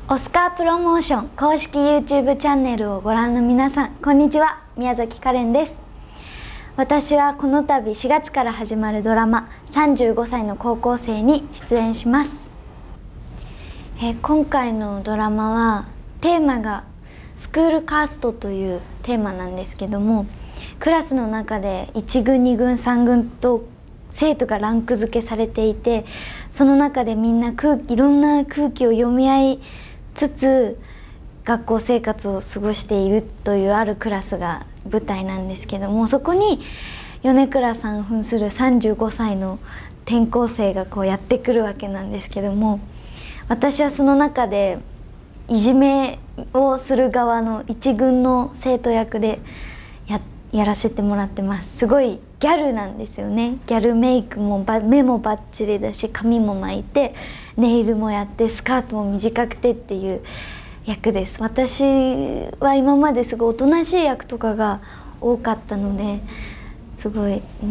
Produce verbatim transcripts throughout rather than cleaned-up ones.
オスカープロモーション公式 YouTube チャンネルをご覧の皆さん、こんにちは。宮崎カレンです。私はこの度しがつから始まるドラマさんじゅうごさいの高校生に出演します。えー、今回のドラマはテーマがスクールカーストというテーマなんですけども、クラスの中でいちぐんにぐんさんぐんと生徒がランク付けされていて、その中でみんな空いろんな空気を読み合いつつ学校生活を過ごしているというあるクラスが舞台なんですけども、そこに米倉さん扮するさんじゅうごさいの転校生がこうやってくるわけなんですけども、私はその中でいじめをする側の一軍の生徒役でややらせてもらってます。すごいギャルなんですよね。ギャルメイクもば目もバッチリだし、髪も巻いてネイルもやってスカートも短くてっていう役です。私は今まですごいおとなしい役とかが多かったので、すごい、うん、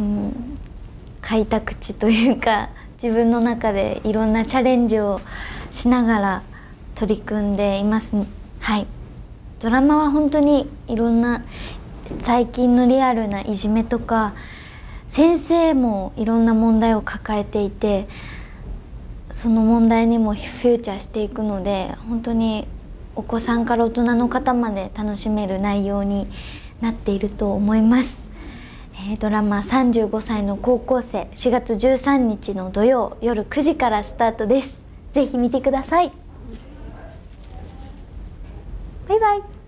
開拓地というか自分の中でいろんなチャレンジをしながら取り組んでいます。はい、ドラマは本当にいろんな最近のリアルないじめとか、先生もいろんな問題を抱えていて、その問題にもフューチャーしていくので、本当にお子さんから大人の方まで楽しめる内容になっていると思います。えー、ドラマさんじゅうごさいの高校生、しがつじゅうさんにちの土曜夜くじからスタートです。ぜひ見てください。バイバイ。